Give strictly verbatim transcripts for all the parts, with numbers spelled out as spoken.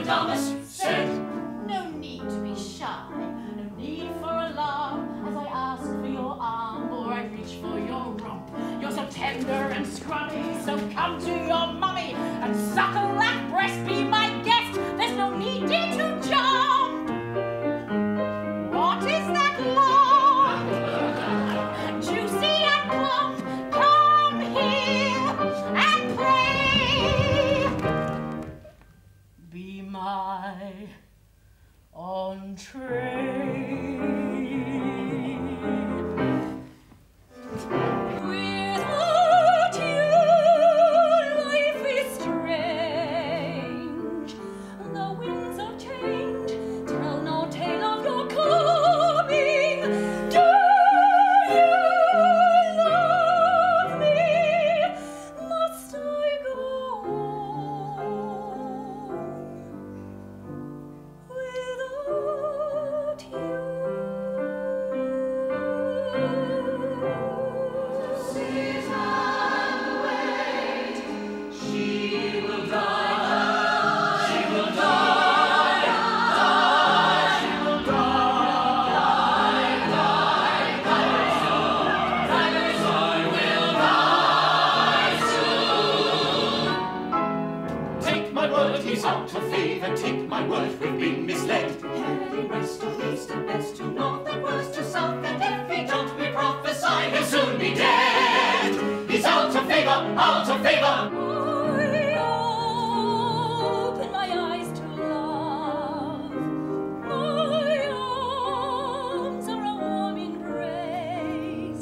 Nostradamus said. No need to be shy, no need for alarm, as I ask for your arm or I reach for your rump. You're so tender and scrubby, so come to your mummy and suckle that breast, be my guest. There's no need, dear, to jump. What is that lump? Juicy and plump, come here and play. Be my entree. Without you, life is strange. The winds of change tell no tale of your coming. Do you love me? Must I go without you? Sit and wait. She will die. She will die. Die. She will die. Die. Die. Die. I will die soon. Take my word, he's out of favour. Take my word, we've been misled. Heading west to east and west to north and west to south, and if he don't, we prophesy He'll soon be dead. He's out of favour, out of favour. I open my eyes to love. My arms are a warm embrace.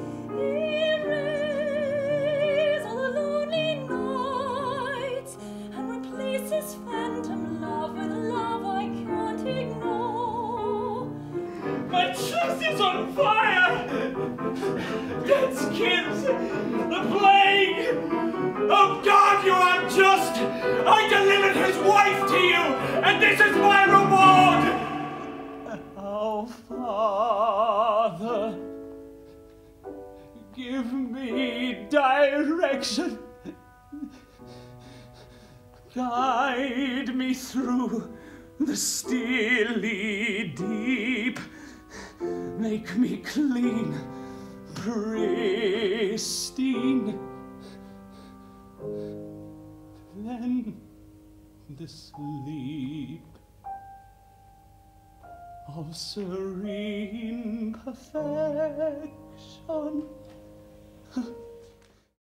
Erase all the lonely nights and replace this phantom love with love I can't ignore. My chest is on fire! Dead skins! The plague! Oh God, you are unjust! I delivered his wife to you, and this is my reward! Oh, Father, give me direction. Guide me through the stilly deep. Make me clean, pristine. Then the sleep of serene perfection